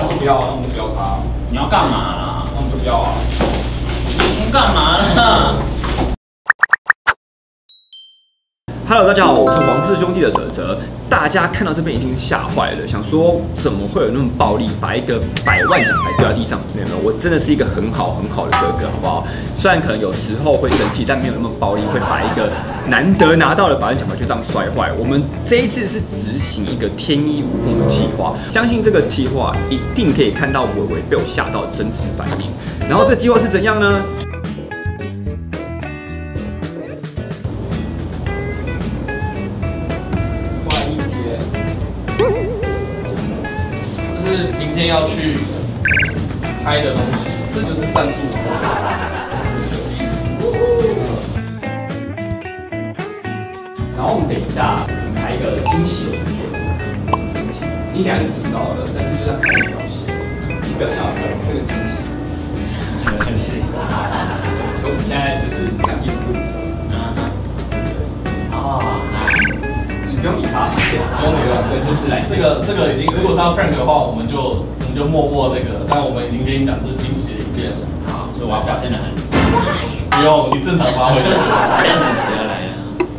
那就不要，那我们就不要他。 你要干嘛啦？ 那我们就不要啊。 你干嘛啦？ Hello， 大家好，我是王氏兄弟的哲哲。大家看到这边一定吓坏了，想说怎么会有那么暴力，把一个100万奖牌丢在地上？没有，我真的是一个很好的哥哥，好不好？虽然可能有时候会生气，但没有那么暴力，会把一个难得拿到的100万奖牌就这样摔坏。我们这一次是执行一个天衣无缝的计划，相信这个计划一定可以看到伟伟被我吓到的真实反应。然后这个计划是怎样呢？ 这是明天要去拍的东西，这就是赞助。 然后我们等一下拍一个惊喜的影片，你等下就知道了，但是就要看你表现，你表现好这个惊喜，很是。所以我们现在就是奖金不足。你不用理他， 不用理他，对，就是来这个已经，如果是要 prank 的话，我们就默默那个，但我们已经跟你讲这是惊喜的影片了。 好，所以我要表现得很。 不用，你正常发挥就可以了。 天使来了。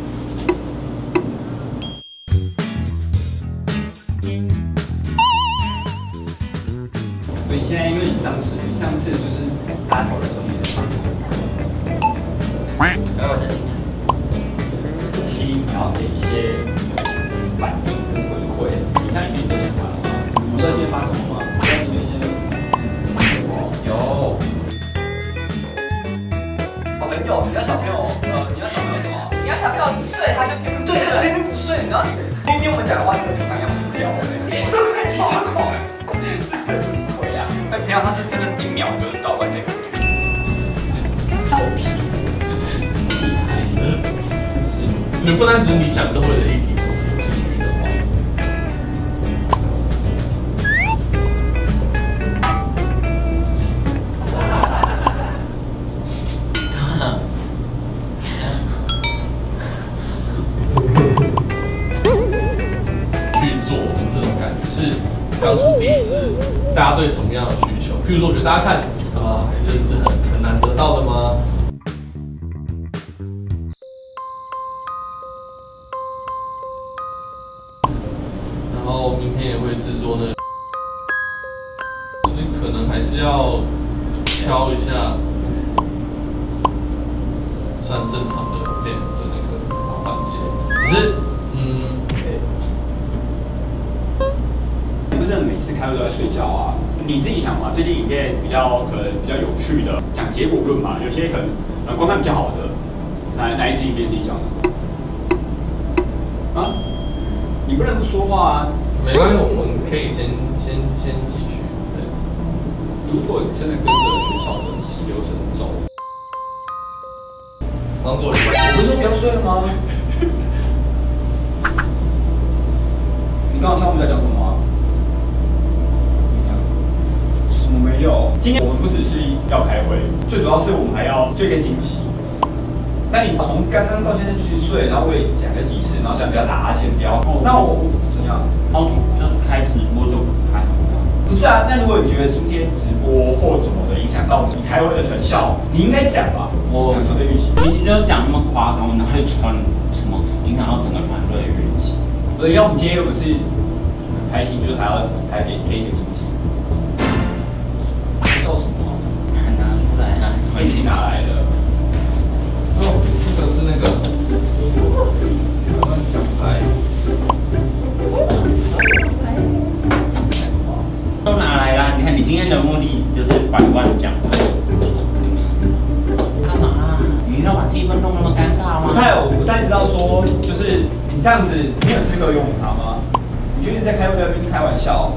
所以现在因为你上次就是大家讨论说你的方法， 然后我再听。 然后给一些反应跟回馈。你现在已经都检查了吗？你知道今天发什么吗？你知道你有一些有。小朋友，你要小朋友，你要小朋友什么？ 你要小朋友睡，他就偏不睡。 对，他偏偏不睡。然后偏偏我们讲的话，跟平常一样无聊的。我都快发狂了，这谁不是鬼啊？但平常他是真的1秒就是倒完那个。臭屁。 你不单只你想都会的议题有兴趣的话，去做这种感觉是刚出第一次，大家对什么样的需求？譬如说，我觉得大家看就是很难得到的吗？ 然后明天也会制作那，所以可能还是要挑一下，算正常的练的那个环节。可是， 你不是每次开会都在睡觉啊？你自己想嘛，最近影片可能比较有趣的，讲结果论嘛，有些可能观看比较好的，哪一支影片是你想的？啊？ 你不能不说话啊！ 没关系，我们可以先继续。对， 如果真的跟着学校的流程走， 芒果，我不是说不要睡了吗？你刚刚听我们在讲什么吗？什么没有？今天我们不只是要开会，最主要是我们还要做一个惊喜。 那你从刚刚到现在就去睡，然后我也讲了几次，然后讲不要打哈欠，不要。那我怎样？ 哦，就是开直播就开好了。 不是啊，那如果你觉得今天直播或什么的影响到你开会的成效，你应该讲吧？我讲团队运行， 你就讲那么夸张，哪会传什么影响到整个团队的运行？ 因为我们今天又不是很开心，就是还给一个惊喜。笑什么？ 拿出来啊！ 一起拿来的。 哦，这个是那个刚刚奖牌， 都拿来啦！你看，你今天的目的就是100万奖牌，干嘛啦？你要把气氛弄那么尴尬吗？ 我不太知道说，就是你这样子，你有资格拥护他吗？你就是在开会那边开玩笑。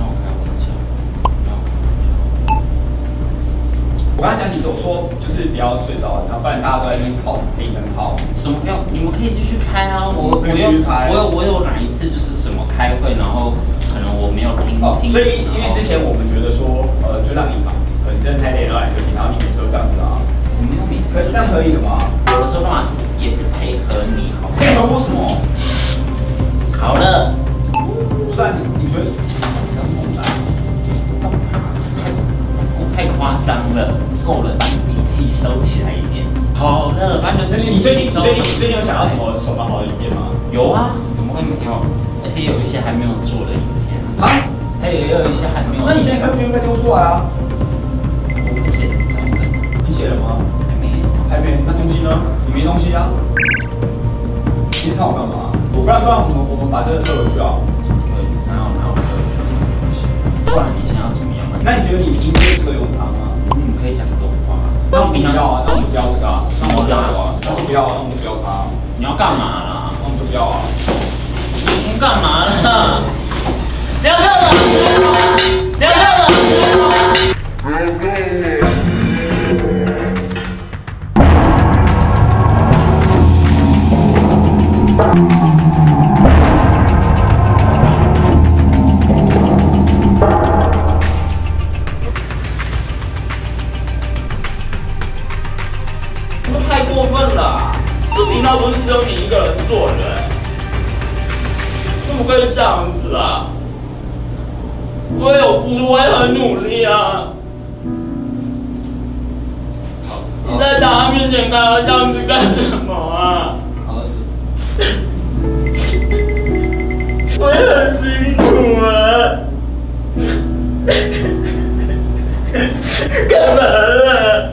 我刚才讲起我说就是不要睡着，然后不然大家都在那边泡黑灯泡。 什么不要？你们可以继续开啊！我有哪一次就是什么开会，然后可能我没有听。 所以因为之前我们觉得说，就让你嘛，可能真的太累了，然后你就听，然后你每次都这样子啊。 我没有每次。这样可以的吗？ 有的时候嘛也是配合你，好。 配合我什么？ 好了。 不是啊，你觉得？ 了，够了，把你脾气收起来一点。好了，把你的脾气收。 你最近有想到什么手蛮好的影片吗？ 有啊，怎么会没有？而且有一些还没有做的影片啊，还有一些还没有。 那你现在开不就应该丢出来啊？ 我不写的脚本， 你写了吗？ 还没有。 还没。那东西呢？你没东西啊？你看我干嘛？不然我们把这个收回去啊。 对，哪有不然你想要怎么样？ 那你觉得你平时适合用它吗？ 可以讲这种话。 那我们不要啊，那我们不要这个啊，那我们不要啊，那就不要啊，那我们不要它。 你要干嘛啦？ 那我们就不要啊。 你干嘛啦？不要动了！不要动了！太过分了！这频道不是只有你一个人做的，怎么可以这样子啊？我也有付出，我也很努力啊！你在大家面前干这样子干什么啊？我也很辛苦啊！干嘛了？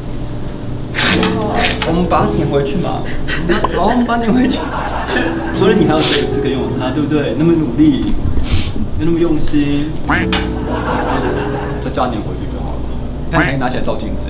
我们把它点回去嘛。好，我们把它点回去。除了你，还有谁有资格拥有它，对不对？那么努力，又那么用心，再叫它点回去就好了。看，可以拿起来照镜子。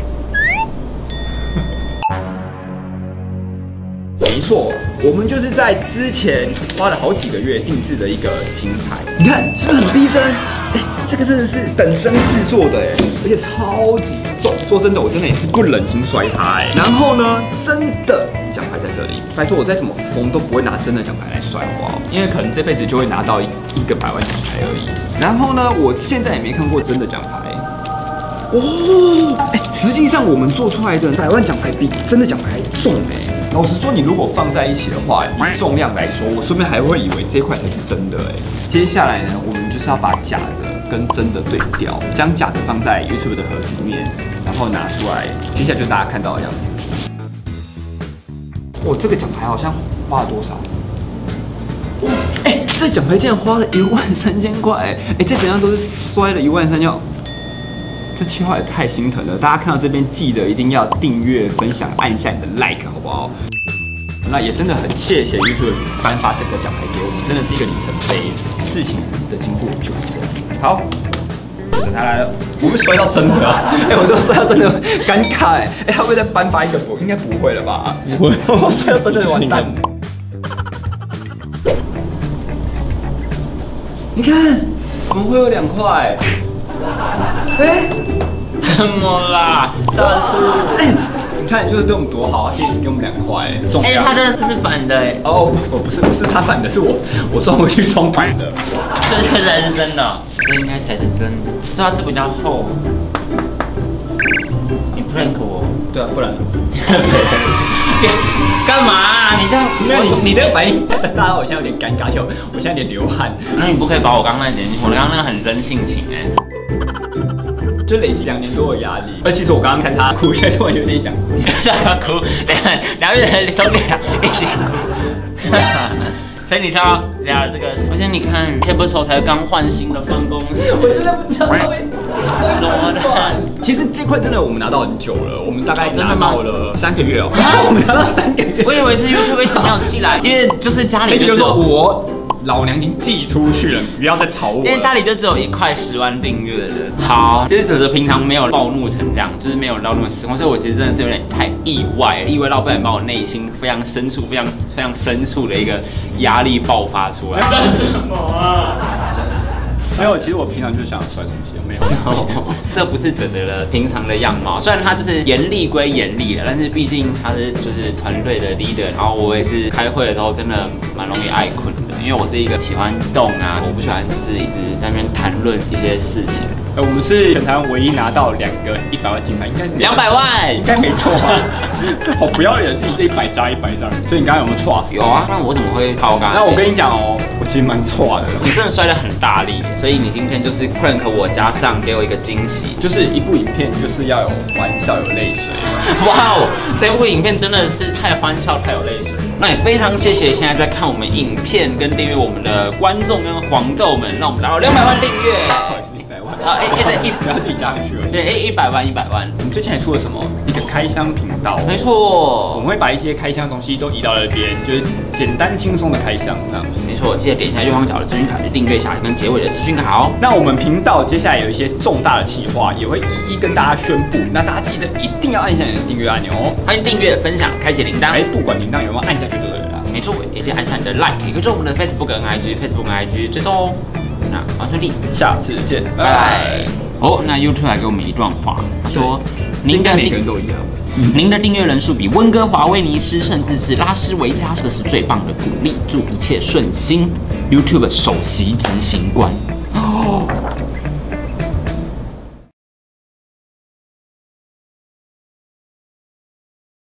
没错，我们就是在之前花了好几个月定制的一个金牌。你看是不是很逼真？这个真的是等身制作的而且超级重。说真的，我真的也是不忍心摔它然后呢，真的奖牌在这里，拜托我再怎么疯都不会拿真的奖牌来摔，好不好？因为可能这辈子就会拿到一个100万奖牌而已。然后呢，我现在也没看过真的奖牌。实际上我们做出来的100万奖牌比真的奖牌还重老实说，你如果放在一起的话，以重量来说，我顺便还会以为这块才是真的接下来呢，我们就是要把假的跟真的对调，将假的放在 YouTube 的盒子里面，然后拿出来，接下来就是大家看到的样子。这个奖牌好像花了多少？这奖牌竟然花了13000块这怎样都是摔了13000。这企划也太心疼了！大家看到这边记得一定要订阅、分享、按一下你的 like， 好不好？那也真的很谢谢 YouTube 颁发这个奖牌给我们，真的是一个里程碑。事情的经过就是这样。好，等他来了，我会摔到真的我都摔到真的尴尬他会不会再颁发一个应该不会了吧？不会，我摔到真的完蛋。你看，怎么会有2块？ 怎么啦？但是， 你看又对我们多好，给我们2块，重量。 他的是反的不是他反的，是我装回去装反的。 这才是真的，这应该才是真的。对啊，这比较厚。你 prank 我？ 对啊，不然。 干嘛你这样？ 你的反应，大家我现在有点尴尬，我现在有点流汗。 那你不可以把我刚才我刚刚那个很真性情就累积2年多的压力，而其实我刚刚看他哭，现在突然有点想哭。 哭，两个人兄弟一起哭。所以你知道聊这个，而且你看 Table 手才刚换新的办公室， 我真的不知道他会怎么算。其实这块真的我们拿到很久了，我们大概拿到了3个月我们拿到3个月。 我以为是 YouTube 一直没有寄来，因为就是家里就说我老娘已经寄出去了，不要再吵我了。 因为家里就只有1块10万订阅的。好，其实哲哲平常没有暴怒成这样，就是没有到那么失控，所以我其实真的是有点太意外到不能把我内心非常深处、非常深处的一个压力爆发出来。干什么啊？ 没有，其实我平常就想摔东西，没有。 这不是哲哲的平常的样貌，虽然他就是严厉归严厉的，但是毕竟他是就是团队的 leader， 然后我也是开会的时候真的蛮容易爱困的。 因为我是一个喜欢动啊，我不喜欢就是一直在那边谈论一些事情。 我们是全台湾唯一拿到2个100万金牌，应该是 200万， 应该没错吧？好不要脸，自己这100加100这样。所以你刚刚有没有错？ 有啊，那我怎么会抛竿？ 那我跟你讲哦，我其实蛮错的。 你真的摔得很大力，所以你今天就是 prank 我，加上给我一个惊喜， 就是一部影片就是要有欢笑有泪水。 哇哦，这部影片真的是太欢笑太有泪水。那也非常谢谢现在在看我们影片跟订阅我们的观众跟黄豆们，让我们达到200万订阅。 不好意思，100万。 啊， 不要自己加上去了。 对，100万100万。 我们最近还出了什么？一个开箱频道。 没错， 我们会把一些开箱的东西都移到那边，就是简单轻松的开箱这样。 没错，记得点一下右上角的资讯卡去订阅一下，跟结尾的资讯卡哦。 那我们频道接下来有一些重大的企划，也会一一跟大家宣布。那大家记得一定要按下你的订阅按钮哦。 欢迎订阅、分享、开启铃铛。 不管铃铛有没有按下去都可以啦。 没错，也记得按下你的 like， 也可以追我们的 Facebook 跟 IG，Facebook 跟 IG 追踪哦。那王顺利， 下次见，拜拜拜。 拜。哦，那 YouTube 来给我们一段话，说您的每个人都一样。 您的订阅人数比温哥华、威尼斯，甚至是拉斯维加斯是最棒的鼓励，祝一切顺心。YouTube 首席执行官。哦。